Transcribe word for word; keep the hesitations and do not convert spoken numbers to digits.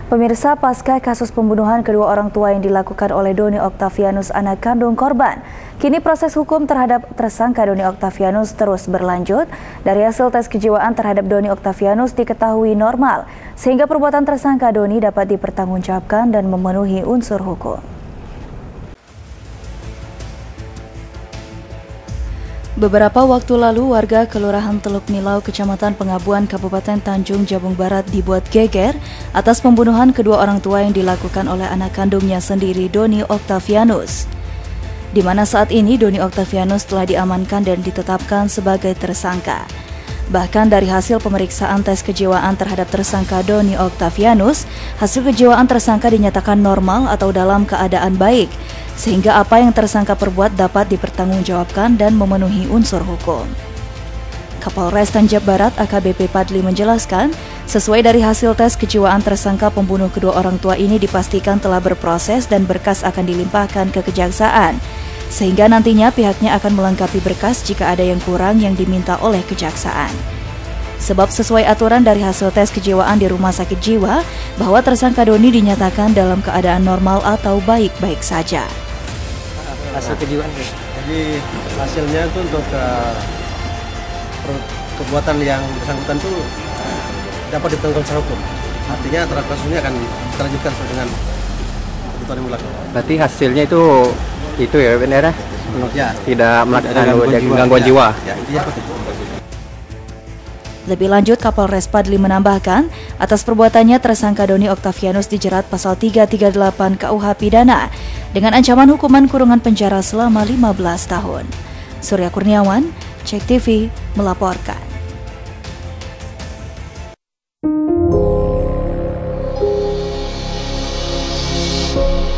Pemirsa, pasca kasus pembunuhan kedua orang tua yang dilakukan oleh Doni Oktavianus, anak kandung korban, kini proses hukum terhadap tersangka Doni Oktavianus terus berlanjut. Dari hasil tes kejiwaan terhadap Doni Oktavianus diketahui normal, sehingga perbuatan tersangka Doni dapat dipertanggungjawabkan dan memenuhi unsur hukum. Beberapa waktu lalu, warga Kelurahan Teluk Nilau, Kecamatan Pengabuan, Kabupaten Tanjung Jabung Barat dibuat geger atas pembunuhan kedua orang tua yang dilakukan oleh anak kandungnya sendiri, Doni Oktavianus. Di mana saat ini Doni Oktavianus telah diamankan dan ditetapkan sebagai tersangka. Bahkan dari hasil pemeriksaan tes kejiwaan terhadap tersangka Doni Oktavianus, hasil kejiwaan tersangka dinyatakan normal atau dalam keadaan baik, sehingga apa yang tersangka perbuat dapat dipertanggungjawabkan dan memenuhi unsur hukum. Kapolres Tanjab Barat A K B P Padli menjelaskan, sesuai dari hasil tes kejiwaan tersangka pembunuh kedua orang tua ini dipastikan telah berproses dan berkas akan dilimpahkan ke kejaksaan, sehingga nantinya pihaknya akan melengkapi berkas jika ada yang kurang yang diminta oleh kejaksaan. Sebab sesuai aturan dari hasil tes kejiwaan di Rumah Sakit Jiwa, bahwa tersangka Doni dinyatakan dalam keadaan normal atau baik-baik saja. Hasil kejiwaan, jadi hasilnya itu untuk uh, perbuatan yang bersangkutan itu uh, dapat ditanggung secara hukum. Artinya terhadap kasus ini akan dilanjutkan sesuai dengan ketentuan yang berlaku. Berarti hasilnya itu itu ya benar ya, tidak melakukan gangguan jiwa. Gangguan jiwa. Ya, intinya seperti itu. Lebih lanjut, Kapolres Padli menambahkan, atas perbuatannya tersangka Doni Oktavianus dijerat pasal tiga tiga delapan K U H pidana dengan ancaman hukuman kurungan penjara selama lima belas tahun. Surya Kurniawan, Cek T V melaporkan. Thank you.